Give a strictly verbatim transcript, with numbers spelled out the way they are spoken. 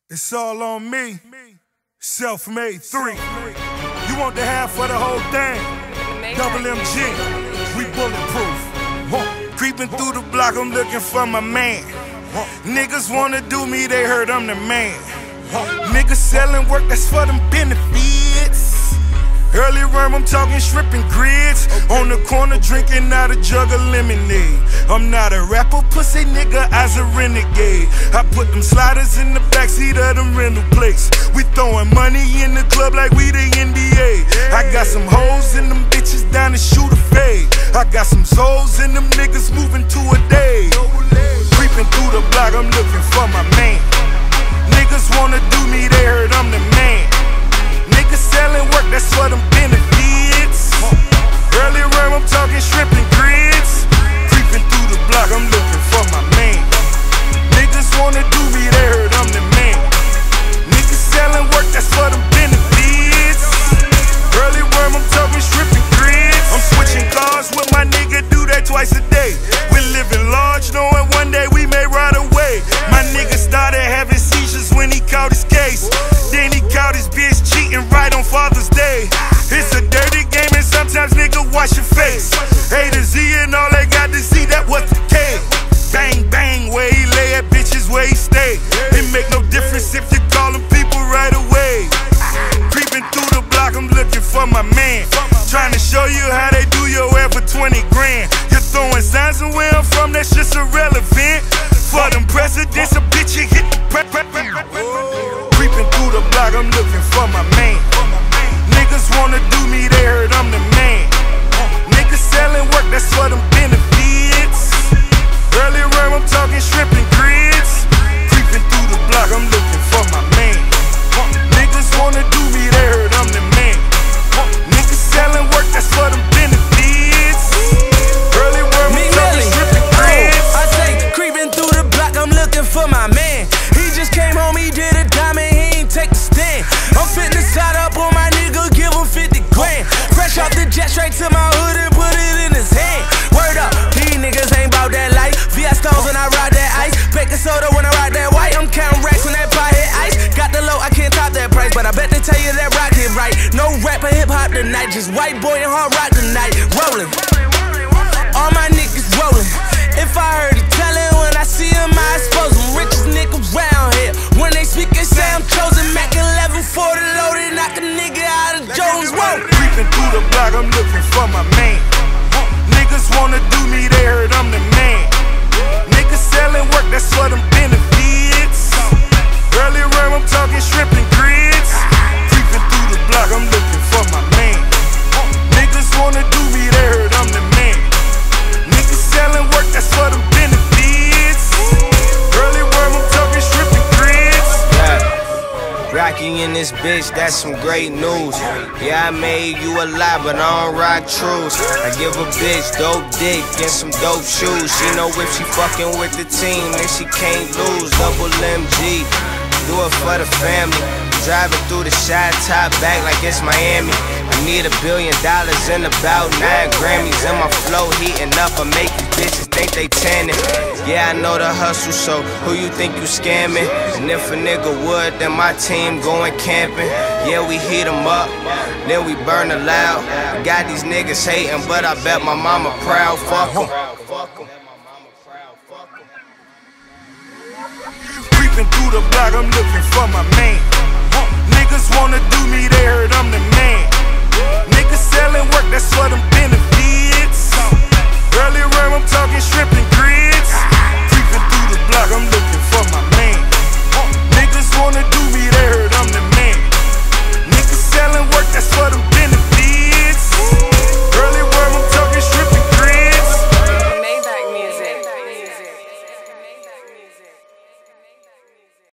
It's all on me. Self-made three. You want the half of the whole thing? Double M G. We bulletproof. Creeping through the block, I'm looking for my man. Niggas wanna do me, they heard I'm the man. Niggas selling work, that's for them benefits. Early worm, I'm talking shrimp and grits. On the corner drinking out a jug of lemonade. I'm not a rapper, pussy nigga, I's a renegade. I put them sliders in the backseat of them rental plates. We throwing money in the club like we the N B A. I got some hoes in them bitches down to shoot a fade. I got some souls in them niggas moving to a day. Creeping through the block, I'm looking for my man. Niggas wanna do me, they heard I'm the man. Niggas selling work, that's for them benefits. Early worm, I'm talking shrimp and grits. Creeping through the block, I'm looking for my man. Niggas wanna do me, they heard I'm the man. Niggas selling work, that's for them benefits. Early worm, I'm talking shrimp and grits. I'm switching cars with my nigga, do that twice a day. We living large, knowing one day we may ride away. My nigga started having seizures when he caught his case. Then he caught his bitch cheating right on Father's Day. It's a dirty game and sometimes nigga wash your face. A to Z and all they got to see, that was the case. Bang, bang, where he lay at, bitches where he stay. It make no difference if you call them people right away. Creeping through the block, I'm looking for my man. Trying to show you how they do your air for twenty grand. You're throwing signs and where I'm from, that's just irrelevant. For them presidents, a bitch you hit the pre pre pre Creeping through the block, I'm looking for my man. Niggas wanna do me, they heard I'm the man. Niggas selling work, that's for them benefits. Early worm, I'm talking shrimp and grits. Creeping through the block, I'm looking for my man. Niggas wanna do me, they heard I'm the man. Niggas selling work, that's for them benefits. Early worm, I'm talking shrimp and grits. I say, creeping through the block, I'm looking for my man. He just came home, he did a dime and he ain't take the stand. I'm fitting to side up on my nigga, give him fifty grand. Fresh off the jet, straight to my hood and put it in his hand. Word up, these niggas ain't bout that life. V I stones when I ride that ice. Baking soda when I ride that white. I'm counting racks when that pie hit ice. Got the low, I can't top that price, but I bet they tell you that Rockie right. No rap or hip hop tonight, just white boy and hard rock tonight. Rolling, all my niggas rolling. If I heard it tellin', when I see him, I expose him. Richest nigga round here. When they speak, they say I'm chosen. Mac eleven forty loaded, knock a nigga out of Jones. Whoa. Creeping through the block, I'm looking for my man. Niggas wanna do me, they heard I'm the man. Niggas selling work, that's for them benefits. Early worm, I'm talking shrimp and grits. Creeping through the block, I'm looking for my man. Niggas wanna do me, they heard I'm the man. Niggas selling work, that's for them benefits. Early worm, I'm talking shrimp and grits. Yeah. Rockie in this bitch, that's some great news. Yeah, I made you a lot, but I don't rock truths. I give a bitch dope dick and some dope shoes. She know if she fucking with the team, then she can't lose. Double M G, do it for the family. Driving through the shot top back like it's Miami. I need a billion dollars and about nine Grammys. And my flow heating up, I make these bitches think they tanning. Yeah, I know the hustle, so who you think you scamming? And if a nigga would, then my team going camping. Yeah, we heat them up, then we burn the loud. Got these niggas hating, but I bet my mama proud. Fuck em. Creeping through the block, I'm looking for my man. Niggas wanna do me, they heard I'm the man. Niggas selling work, that's for them